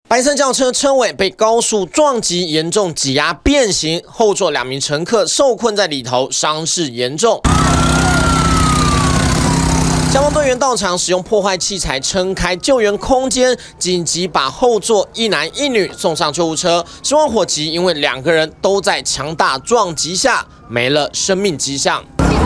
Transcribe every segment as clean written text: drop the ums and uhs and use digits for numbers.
白色轿车车尾被高速撞击，严重挤压变形，后座2名乘客受困在里头，伤势严重。 消防队员到场，使用破坏器材撑开救援空间，紧急把后座1男1女送上救护车。失望火急，因为2个人都在强大撞击下没了生命迹象。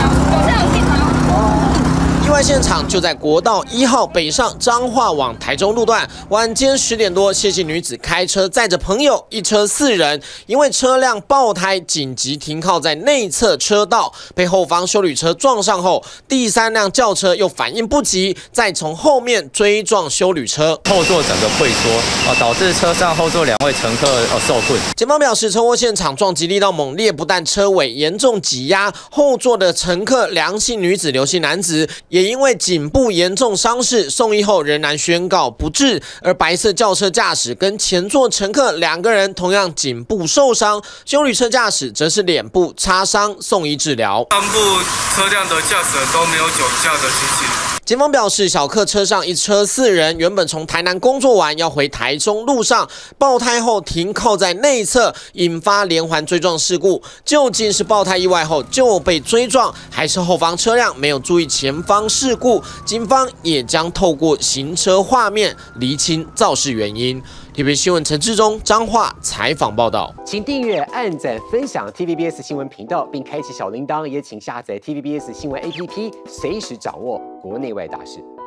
意外现场就在国道1号北上彰化往台中路段，晚间10点多，谢姓女子开车载着朋友，一车4人，因为车辆爆胎，紧急停靠在内侧车道，被后方休旅车撞上后，第3辆轿车又反应不及，再从后面追撞休旅车， 后座整个溃缩，导致车上后座2位乘客受困。 检方表示，车祸现场撞击力道猛烈，不但车尾严重挤压，后座的乘客梁姓女子、刘姓男子也因为颈部严重伤势，送医后仍然宣告不治。而白色轿车驾驶跟前座乘客2个人同样颈部受伤，休旅车驾驶则是脸部擦伤，送医治疗。 上部车辆的驾驶人都没有酒驾的情形。 警方表示，小客车上一车4人，原本从台南工作完要回台中路上，爆胎后停靠在内侧，引发连环追撞事故。究竟是爆胎意外后就被追撞，还是后方车辆没有注意前方事故？警方也将透过行车画面厘清肇事原因。TVBS 新闻陈志忠彰化采访报道， 请订阅、按赞、分享 TVBS 新闻频道，并开启小铃铛，也请下载 TVBS 新闻 APP， 随时掌握国内外大事。